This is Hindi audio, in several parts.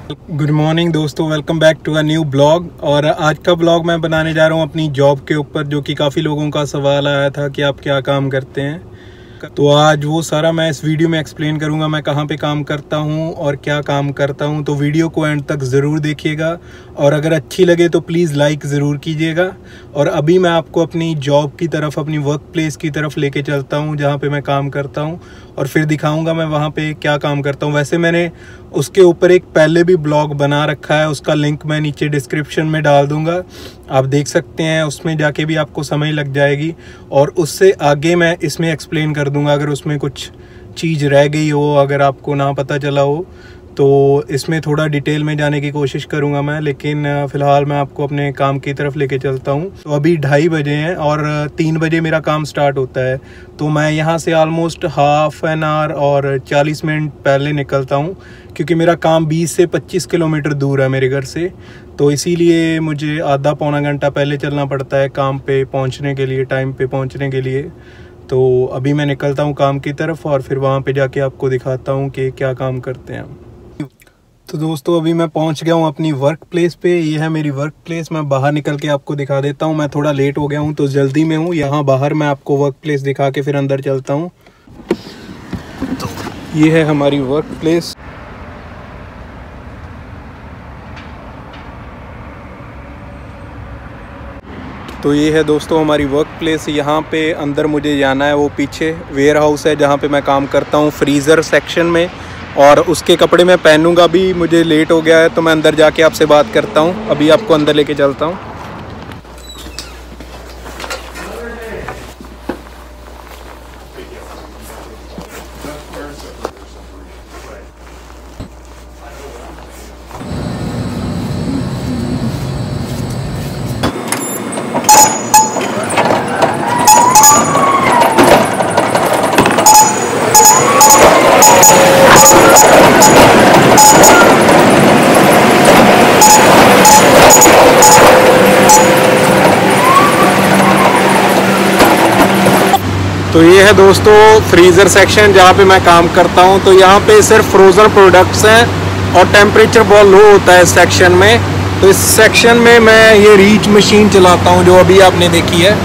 गुड मॉर्निंग दोस्तों, welcome back to a new blog. और आज का ब्लॉग मैं बनाने जा रहा हूँ अपनी जॉब के ऊपर, जो कि काफ़ी लोगों का सवाल आया था कि आप क्या काम करते हैं। तो आज वो सारा मैं इस वीडियो में एक्सप्लेन करूँगा, मैं कहाँ पे काम करता हूँ और क्या काम करता हूँ। तो वीडियो को एंड तक ज़रूर देखिएगा और अगर अच्छी लगे तो प्लीज़ लाइक ज़रूर कीजिएगा। और अभी मैं आपको अपनी जॉब की तरफ, अपनी वर्क प्लेस की तरफ लेके चलता हूँ जहाँ पे मैं काम करता हूँ, और फिर दिखाऊंगा मैं वहाँ पे क्या काम करता हूँ। वैसे मैंने उसके ऊपर एक पहले भी ब्लॉग बना रखा है, उसका लिंक मैं नीचे डिस्क्रिप्शन में डाल दूंगा, आप देख सकते हैं, उसमें जाके भी आपको समझ लग जाएगी। और उससे आगे मैं इसमें एक्सप्लेन कर दूंगा अगर उसमें कुछ चीज़ रह गई हो, अगर आपको ना पता चला हो तो इसमें थोड़ा डिटेल में जाने की कोशिश करूंगा मैं। लेकिन फ़िलहाल मैं आपको अपने काम की तरफ लेके चलता हूं। तो अभी 2:30 बजे हैं और 3 बजे मेरा काम स्टार्ट होता है। तो मैं यहां से ऑलमोस्ट हाफ एन आवर और 40 मिनट पहले निकलता हूं, क्योंकि मेरा काम 20 से 25 किलोमीटर दूर है मेरे घर से। तो इसीलिए मुझे आधा पौना घंटा पहले चलना पड़ता है काम पे पहुँचने के लिए, टाइम पे पहुँचने के लिए। तो अभी मैं निकलता हूँ काम की तरफ और फिर वहाँ पे जाके आपको दिखाता हूँ कि क्या काम करते हैं। तो दोस्तों अभी मैं पहुंच गया हूं अपनी वर्क प्लेस पे। ये है मेरी वर्क प्लेस। मैं बाहर निकल के आपको दिखा देता हूं। मैं थोड़ा लेट हो गया हूं तो जल्दी में हूं। यहाँ बाहर मैं आपको वर्क प्लेस दिखा के फिर अंदर चलता हूं। तो ये है हमारी वर्क प्लेस। तो ये है दोस्तों हमारी वर्क प्लेस। यहाँ पे अंदर मुझे जाना है, वो पीछे वेयर हाउस है जहाँ पे मैं काम करता हूँ, फ्रीज़र सेक्शन में। और उसके कपड़े मैं पहनूंगा। अभी मुझे लेट हो गया है तो मैं अंदर जाके आपसे बात करता हूँ। अभी आपको अंदर लेके चलता हूँ। तो ये है दोस्तों फ्रीज़र सेक्शन जहाँ पे मैं काम करता हूँ। तो यहाँ पे सिर्फ फ्रोज़न प्रोडक्ट्स हैं और टेम्परेचर बहुत लो होता है इस सेक्शन में। तो इस सेक्शन में मैं ये रीच मशीन चलाता हूँ जो अभी आपने देखी है।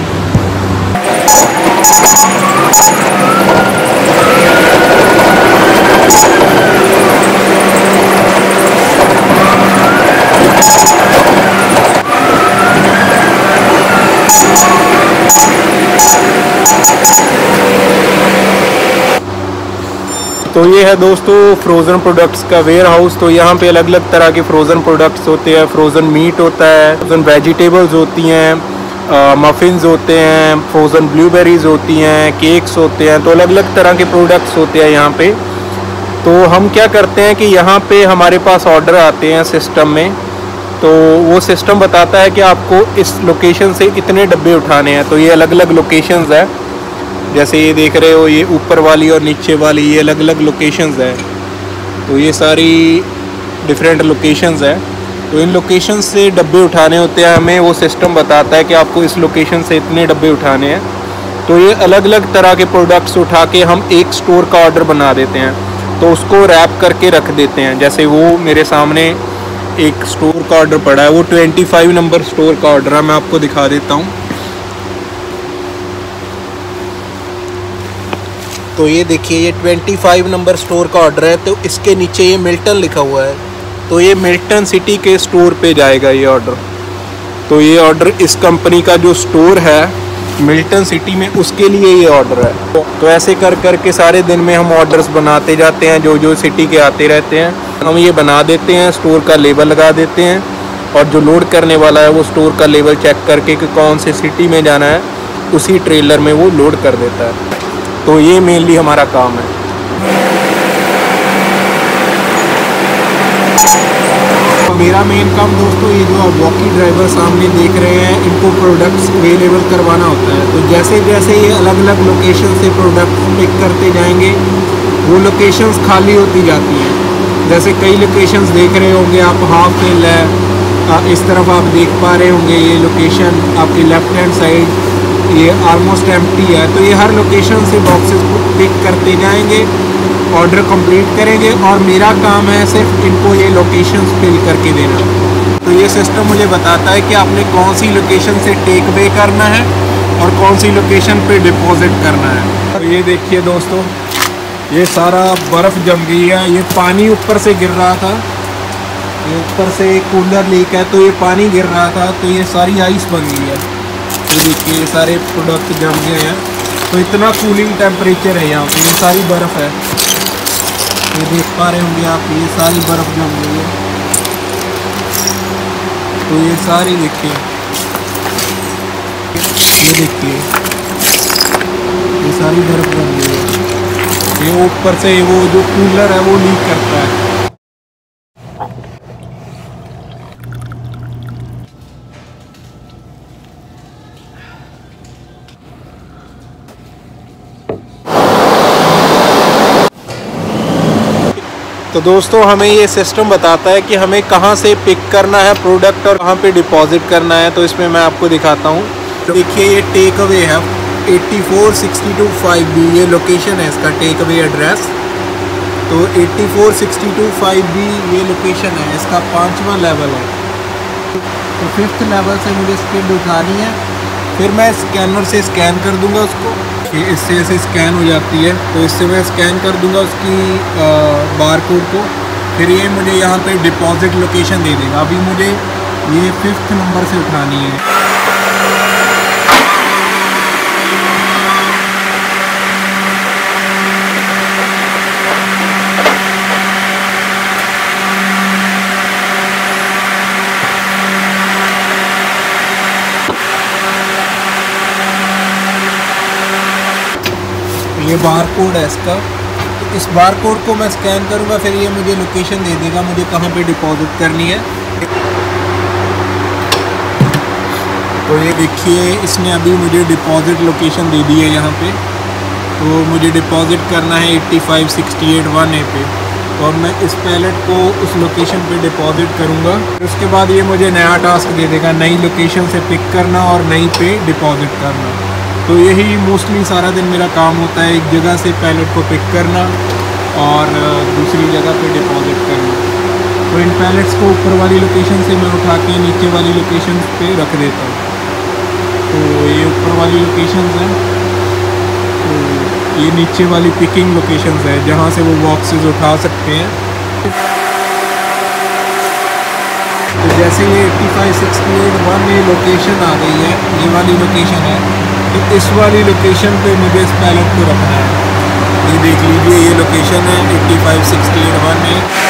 तो ये है दोस्तों फ्रोज़न प्रोडक्ट्स का वेयर हाउस। तो यहाँ पे अलग अलग तरह के फ्रोज़न प्रोडक्ट्स होते हैं। फ्रोज़न मीट होता है, फ्रोज़न वेजिटेबल्स होती हैं, मफ़िन्स होते हैं, फ्रोज़न ब्लूबेरीज़ होती हैं, केक्स होते हैं। तो अलग अलग तरह के प्रोडक्ट्स होते हैं यहाँ पे। तो हम क्या करते हैं कि यहाँ पे हमारे पास ऑर्डर आते हैं सिस्टम में। तो वो सिस्टम बताता है कि आपको इस लोकेशन से इतने डब्बे उठाने हैं। तो ये अलग अलग लोकेशंस है, जैसे ये देख रहे हो, ये ऊपर वाली और नीचे वाली, ये अलग अलग लोकेशंस है। तो ये सारी डिफरेंट लोकेशंस है। तो इन लोकेशंस से डब्बे उठाने होते हैं हमें। वो सिस्टम बताता है कि आपको इस लोकेशन से इतने डब्बे उठाने हैं। तो ये अलग अलग तरह के प्रोडक्ट्स उठा के हम एक स्टोर का ऑर्डर बना देते हैं। तो उसको रैप करके रख देते हैं। जैसे वो मेरे सामने एक स्टोर का ऑर्डर पड़ा है, वो 25 नंबर स्टोर का ऑर्डर है। मैं आपको दिखा देता हूँ। तो ये देखिए, ये 25 नंबर स्टोर का ऑर्डर है। तो इसके नीचे ये मिल्टन लिखा हुआ है। तो ये मिल्टन सिटी के स्टोर पे जाएगा ये ऑर्डर। तो ये ऑर्डर इस कंपनी का जो स्टोर है मिल्टन सिटी में, उसके लिए ये ऑर्डर है। तो ऐसे कर कर के सारे दिन में हम ऑर्डर्स बनाते जाते हैं, जो जो सिटी के आते रहते हैं हम ये बना देते हैं, स्टोर का लेबल लगा देते हैं। और जो लोड करने वाला है वो स्टोर का लेबल चेक करके कि कौन से सिटी में जाना है, उसी ट्रेलर में वो लोड कर देता है। तो ये मेनली हमारा काम है। तो मेरा मेन काम दोस्तों, ये जो आप वॉकी ड्राइवर सामने देख रहे हैं, इनको प्रोडक्ट्स अवेलेबल करवाना होता है। तो जैसे जैसे ये अलग अलग लोकेशन से प्रोडक्ट पिक करते जाएंगे, वो लोकेशंस खाली होती जाती हैं। जैसे कई लोकेशंस देख रहे होंगे आप, हाफ हिल है, इस तरफ आप देख पा रहे होंगे ये लोकेशन आपकी लेफ्ट हैंड साइड, ये ऑलमोस्ट एम्प्टी है। तो ये हर लोकेशन से बॉक्सेस को पिक करते जाएंगे ऑर्डर कंप्लीट करेंगे और मेरा काम है सिर्फ इनको ये लोकेशंस फिल करके देना। तो ये सिस्टम मुझे बताता है कि आपने कौन सी लोकेशन से टेक अवे करना है और कौन सी लोकेशन पे डिपॉजिट करना है। तो ये देखिए दोस्तों, ये सारा बर्फ़ जम गई है। ये पानी ऊपर से गिर रहा था, ये ऊपर से कूलर लीक है तो ये पानी गिर रहा था, तो ये सारी आइस बन गई है। तो देखिए ये सारे प्रोडक्ट जम गए हैं। तो इतना कूलिंग टेम्परेचर है यहाँ पे। ये सारी बर्फ़ है, ये देख पा रहे होंगे आप, ये सारी बर्फ़ जम गई है। तो ये सारी देखिए, ये देखिए ये सारी बर्फ़ जम गई है। ये ऊपर से वो जो कूलर है वो लीक करता है। तो दोस्तों हमें ये सिस्टम बताता है कि हमें कहाँ से पिक करना है प्रोडक्ट और कहाँ पे डिपॉजिट करना है। तो इसमें मैं आपको दिखाता हूँ। तो देखिए ये टेक अवे है 8462 5B, ये लोकेशन है इसका टेक अवे एड्रेस। तो 8462 5B ये लोकेशन है, इसका 5वां लेवल है। तो 5th लेवल से मुझे स्पीड उठानी है, फिर मैं स्कैनर से स्कैन कर दूंगा उसको। इससे ऐसे स्कैन हो जाती है, तो इससे मैं स्कैन कर दूंगा उसकी बार कोड को। फिर ये मुझे यहाँ पे डिपॉजिट लोकेशन दे देगा। अभी मुझे ये 5th नंबर से उठानी है। ये बार कोड है इसका, तो इस बार कोड को मैं स्कैन करूँगा, फिर ये मुझे लोकेशन दे देगा मुझे कहाँ पे डिपॉजिट करनी है। तो ये देखिए इसने अभी मुझे डिपॉजिट लोकेशन दे दी है यहाँ पे। तो मुझे डिपॉजिट करना है 8568 1A पे। तो अब मैं इस पैलेट को उस लोकेशन पे डिपॉजिट करूँगा। उसके बाद ये मुझे नया टास्क दे देगा, नई लोकेशन से पिक करना और नई पे डिपॉजिट करना। तो यही मोस्टली सारा दिन मेरा काम होता है, एक जगह से पैलेट को पिक करना और दूसरी जगह पे डिपॉजिट करना। तो इन पैलेट्स को ऊपर वाली लोकेशन से मैं उठा के नीचे वाली लोकेशन पे रख देता हूँ। तो ये ऊपर वाली लोकेशंस हैं, तो ये नीचे वाली पिकिंग लोकेशंस है जहाँ से वो बॉक्सेस उठा सकते हैं। तो जैसे ये 8568 1A लोकेशन आ गई है, ये वाली लोकेशन है, तो इस वाली लोकेशन पे मुझे इस पैलेट को रखना है। ये देख लीजिए ये लोकेशन है 8568 1A।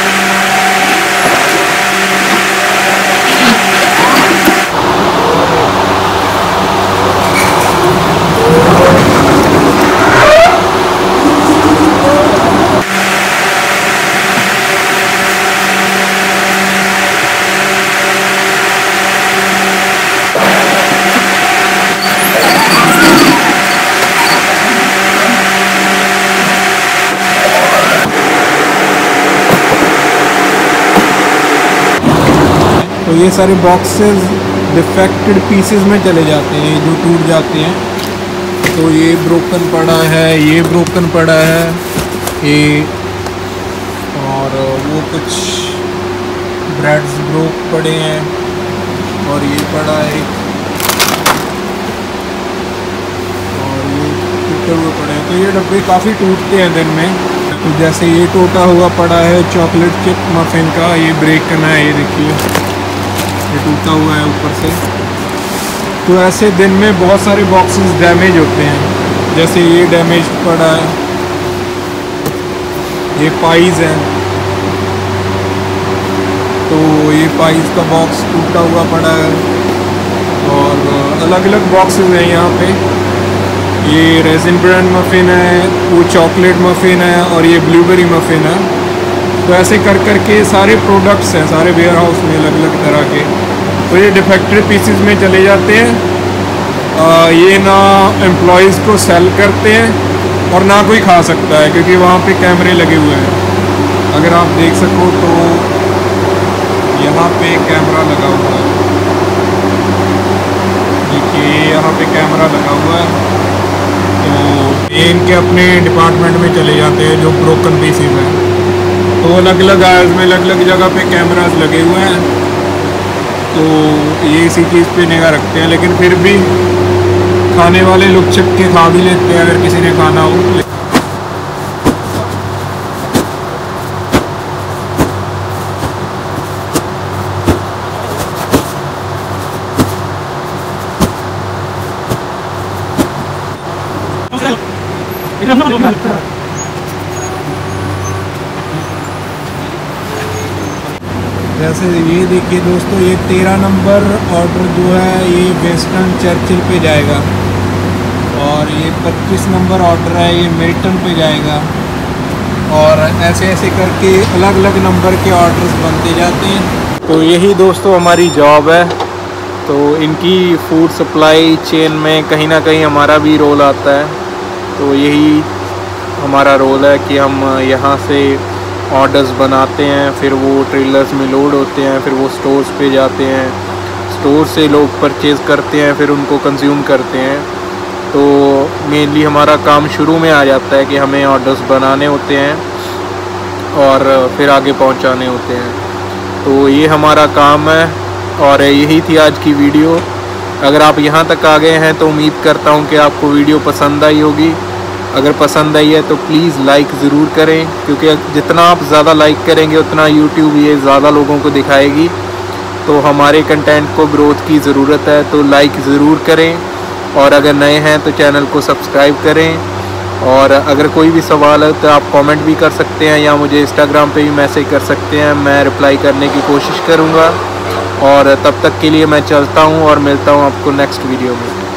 तो ये सारे बॉक्सेस डिफेक्टेड पीसेस में चले जाते हैं, जो टूट जाते हैं। तो ये ब्रोकन पड़ा है, ये ब्रोकन पड़ा है, ये और वो कुछ ब्रेड्स ब्रोक पड़े हैं और ये पड़ा है और ये टूटे हुए पड़े हैं। तो ये डब्बे काफ़ी टूटते हैं दिन में। तो जैसे ये टूटा हुआ पड़ा है चॉकलेट चिप मफिन का, ये ब्रेक करना है, ये देखिए ये टूटा हुआ है ऊपर से। तो ऐसे दिन में बहुत सारे बॉक्सेस डैमेज होते हैं, जैसे ये डैमेज पड़ा है, ये पाइज है, तो ये पाइज का बॉक्स टूटा हुआ पड़ा है। और अलग अलग बॉक्सेस हैं यहाँ पे। ये रेजिन ब्रांड मफ़िन है, वो चॉकलेट मफ़िन है और ये ब्लूबेरी मफ़िन है। तो ऐसे कर कर के सारे प्रोडक्ट्स हैं, सारे वेयर हाउस में अलग अलग तरह के। तो ये डिफेक्टेड पीसेस में चले जाते हैं। ये ना एम्प्लॉयज़ को सेल करते हैं और ना कोई खा सकता है, क्योंकि वहाँ पे कैमरे लगे हुए हैं। अगर आप देख सको तो यहाँ पे कैमरा लगा हुआ है, देखिए यहाँ पे कैमरा लगा हुआ है। तो ये इनके अपने डिपार्टमेंट में चले जाते हैं जो ब्रोकन पीसीज हैं। तो अलग अलग आयर्स में अलग अलग जगह पे कैमरास लगे हुए हैं, तो ये इसी चीज़ पे निगाह रखते हैं। लेकिन फिर भी खाने वाले लोग छिप के खा भी लेते हैं अगर किसी ने खाना हो। जैसे ये देखिए दोस्तों, ये 13 नंबर ऑर्डर जो है ये वेस्टर्न चर्चिल पे जाएगा, और ये 25 नंबर ऑर्डर है ये मिल्टन पे जाएगा, और ऐसे ऐसे करके अलग अलग नंबर के ऑर्डर्स बनते जाते हैं। तो यही दोस्तों हमारी जॉब है। तो इनकी फूड सप्लाई चेन में कहीं ना कहीं हमारा भी रोल आता है। तो यही हमारा रोल है कि हम यहाँ से ऑर्डर्स बनाते हैं, फिर वो ट्रेलर्स में लोड होते हैं, फिर वो स्टोर्स पे जाते हैं, स्टोर से लोग परचेज़ करते हैं, फिर उनको कंज्यूम करते हैं। तो मेनली हमारा काम शुरू में आ जाता है कि हमें ऑर्डर्स बनाने होते हैं और फिर आगे पहुंचाने होते हैं। तो ये हमारा काम है, और यही थी आज की वीडियो। अगर आप यहाँ तक आ गए हैं तो उम्मीद करता हूँ कि आपको वीडियो पसंद आई होगी। अगर पसंद आई है तो प्लीज़ लाइक ज़रूर करें, क्योंकि जितना आप ज़्यादा लाइक करेंगे उतना यूट्यूब ये ज़्यादा लोगों को दिखाएगी। तो हमारे कंटेंट को ग्रोथ की ज़रूरत है, तो लाइक ज़रूर करें, और अगर नए हैं तो चैनल को सब्सक्राइब करें। और अगर कोई भी सवाल है तो आप कमेंट भी कर सकते हैं, या मुझे इंस्टाग्राम पे भी मैसेज कर सकते हैं, मैं रिप्लाई करने की कोशिश करूँगा। और तब तक के लिए मैं चलता हूँ और मिलता हूँ आपको नेक्स्ट वीडियो में।